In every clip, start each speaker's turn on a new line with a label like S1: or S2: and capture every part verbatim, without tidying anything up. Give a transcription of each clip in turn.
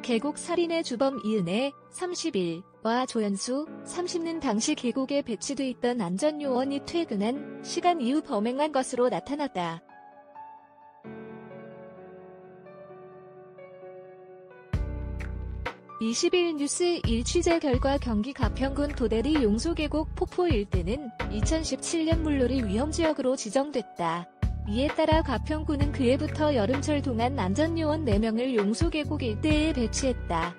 S1: 계곡 살인의 주범 이은혜, 삼십일와 조연수, 삼십는 당시 계곡에 배치돼 있던 안전요원이 퇴근한 시간 이후 범행한 것으로 나타났다. 이십일 뉴스 일 취재 결과 경기 가평군 도대리 용소계곡 폭포 일대는 이천십칠 년 물놀이 위험지역으로 지정됐다. 이에 따라 가평군은 그해부터 여름철 동안 안전요원 네 명을 용소계곡 일대에 배치했다.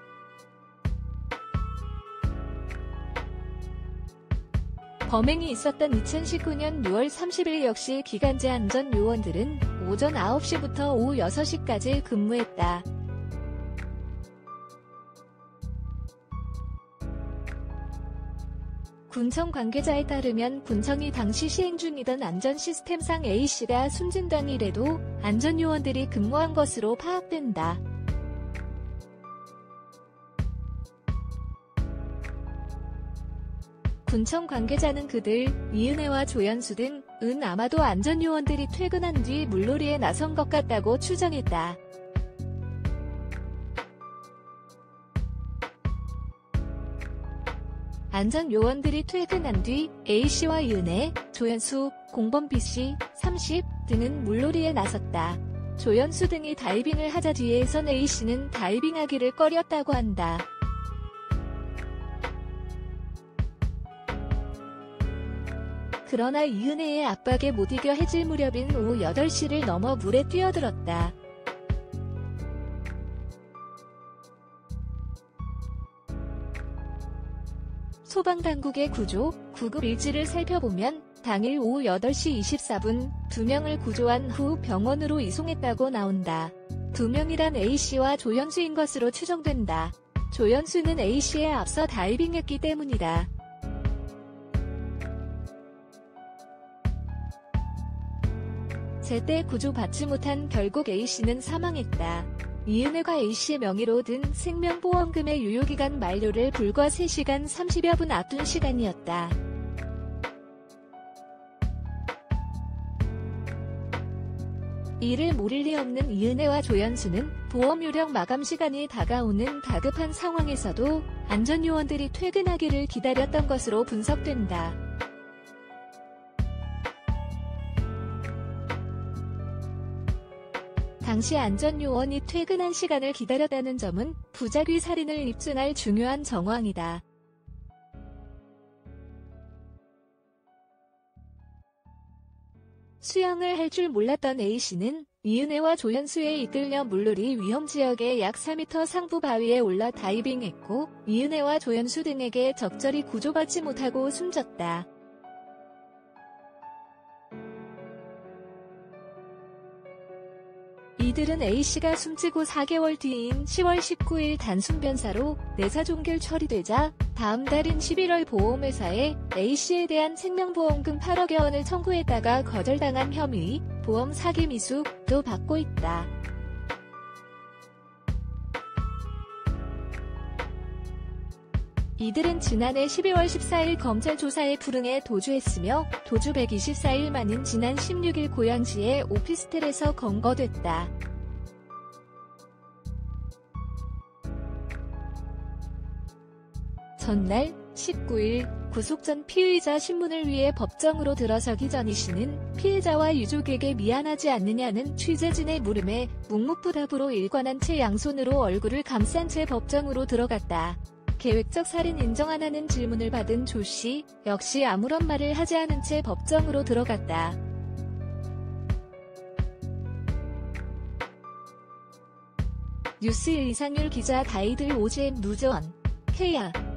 S1: 범행이 있었던 이천십구 년 유월 삼십일 역시 기간제 안전요원들은 오전 아홉 시부터 오후 여섯 시까지 근무했다. 군청 관계자에 따르면 군청이 당시 시행 중이던 안전 시스템상 A씨가 숨진 당일에도 안전요원들이 근무한 것으로 파악된다. 군청 관계자는 그들, 이은혜와 조연수 등은 아마도 안전요원들이 퇴근한 뒤 물놀이에 나선 것 같다고 추정했다. 안전요원들이 퇴근한 뒤 A씨와 이은혜, 조연수, 공범 B씨, 삼십 등은 물놀이에 나섰다. 조연수 등이 다이빙을 하자 뒤에선 A씨는 다이빙하기를 꺼렸다고 한다. 그러나 이은혜의 압박에 못 이겨 해질 무렵인 오후 여덟 시를 넘어 물에 뛰어들었다. 소방당국의 구조, 구급 일지를 살펴보면 당일 오후 여덟 시 이십사 분 두 명을 구조한 후 병원으로 이송했다고 나온다. 두 명이란 A씨와 조연수인 것으로 추정된다. 조연수는 A씨에 앞서 다이빙했기 때문이다. 제때 구조받지 못한 결국 A씨는 사망했다. 이은혜가 A씨 명의로 든 생명보험금의 유효기간 만료를 불과 세 시간 삼십여 분 앞둔 시간이었다. 이를 모를 리 없는 이은혜와 조연수는 보험 요령 마감 시간이 다가오는 다급한 상황에서도 안전요원들이 퇴근하기를 기다렸던 것으로 분석된다. 당시 안전요원이 퇴근한 시간을 기다렸다는 점은 부작위 살인을 입증할 중요한 정황이다. 수영을 할 줄 몰랐던 A씨는 이은혜와 조연수에 이끌려 물놀이 위험지역의 약 사 미터 상부 바위에 올라 다이빙했고 이은혜와 조연수 등에게 적절히 구조받지 못하고 숨졌다. 이들은 A씨가 숨지고 사 개월 뒤인 시월 십구일 단순변사로 내사종결 처리되자 다음 달인 십일월 보험회사에 A씨에 대한 생명보험금 팔억여 원을 청구했다가 거절당한 혐의, 보험 사기 미수도 받고 있다. 이들은 지난해 십이월 십사일 검찰 조사에 불응해 도주했으며 도주 백이십사 일 만인 지난 십육일 고양시의 오피스텔에서 검거됐다. 전날 십구일 구속 전 피의자 신문을 위해 법정으로 들어서기 전 A씨는 피해자와 유족에게 미안하지 않느냐는 취재진의 물음에 묵묵부답으로 일관한 채 양손으로 얼굴을 감싼 채 법정으로 들어갔다. 계획적 살인 인정하냐는 질문을 받은 조씨 역시 아무런 말을 하지 않은 채 법정으로 들어갔다. 뉴스 이상률 기자 다이들 오지엠 누전 케이알